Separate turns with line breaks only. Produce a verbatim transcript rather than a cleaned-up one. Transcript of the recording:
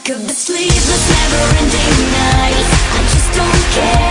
Sick of the sleepless, never-ending nights. I just don't care.